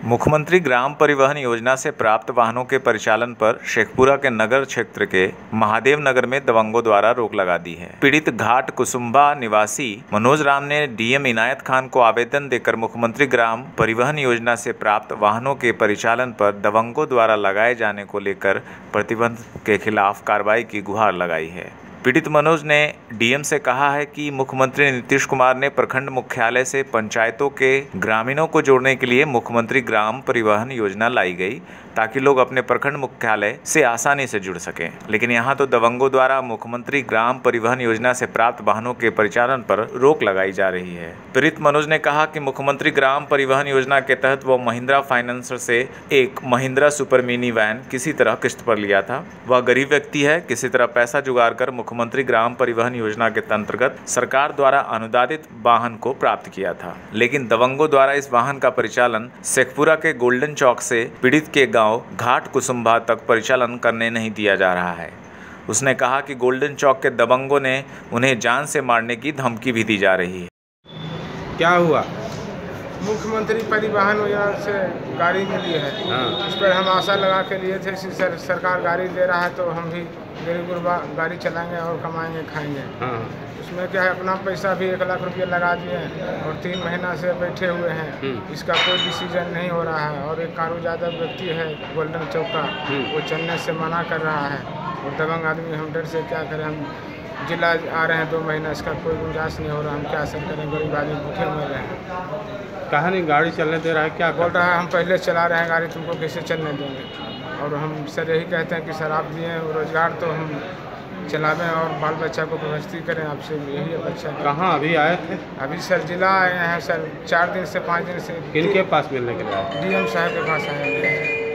मुख्यमंत्री ग्राम परिवहन योजना से प्राप्त वाहनों के परिचालन पर शेखपुरा के नगर क्षेत्र के महादेव नगर में दबंगों द्वारा रोक लगा दी है। पीड़ित घाट कुसुम्भा निवासी मनोज राम ने डीएम इनायत खान को आवेदन देकर मुख्यमंत्री ग्राम परिवहन योजना से प्राप्त वाहनों के परिचालन पर दबंगों द्वारा लगाए जाने को लेकर प्रतिबंध के खिलाफ कार्रवाई की गुहार लगाई है। पीड़ित मनोज ने डीएम से कहा है कि मुख्यमंत्री नीतीश कुमार ने प्रखंड मुख्यालय से पंचायतों के ग्रामीणों को जोड़ने के लिए मुख्यमंत्री ग्राम परिवहन योजना लाई गई ताकि लोग अपने प्रखंड मुख्यालय से आसानी से जुड़ सकें, लेकिन यहां तो दबंगों द्वारा मुख्यमंत्री ग्राम परिवहन योजना से प्राप्त वाहनों के परिचालन पर रोक लगाई जा रही है। पीड़ित मनोज ने कहा कि मुख्यमंत्री ग्राम परिवहन योजना के तहत वो महिंद्रा फाइनेंसर से एक महिंद्रा सुपर मिनी वैन किसी तरह किस्त पर लिया था। वह गरीब व्यक्ति है, किसी तरह पैसा जुगाड़ कर मुख्यमंत्री ग्राम परिवहन योजना के अंतर्गत सरकार द्वारा अनुदानित वाहन को प्राप्त किया था, लेकिन दबंगों द्वारा इस वाहन का परिचालन शेखपुरा के गोल्डन चौक से पीड़ित के गांव घाट कुसुम्भा तक परिचालन करने नहीं दिया जा रहा है। उसने कहा कि गोल्डन चौक के दबंगों ने उन्हें जान से मारने की धमकी भी दी जा रही है। क्या हुआ? मुख्यमंत्री परिवहन योजना से गाड़ी मिली है। इस पर हम आशा लगा के लिए थे कि सरकार गाड़ी दे रहा है तो हम भी गरीब गुरबा गाड़ी चलाएंगे और कमाएंगे खाएंगे। उसमें क्या है, अपना पैसा भी 1 लाख रुपया लगा दिए और 3 महीना से बैठे हुए हैं। इसका कोई डिसीजन नहीं हो रहा है और एक कारू यादव व्यक्ति है गोल्डन चौक का, वो चलने से मना कर रहा है और दबंग आदमी हम डर से क्या करें। हम जिला आ रहे हैं 2 महीना, इसका कोई गुंजाइश नहीं हो रहा। हम क्या असर करें, गरीब आदमी भूखे मर रहे हैं। कहा नहीं गाड़ी चलने दे रहा है, क्या बोल रहा है हम पहले चला रहे हैं गाड़ी, तुमको कैसे चलने देंगे। और हम सर यही कहते हैं कि सर आप दिए रोजगार तो हम चलावें और बाल बच्चा को व्यवस्थित करें, आपसे यही अपेक्षा। कहाँ अभी आए थे? अभी सर जिला आए हैं सर, 4 दिन से 5 दिन से। किनके पास मिलने के लिए? डीएम साहब के पास आए हैं।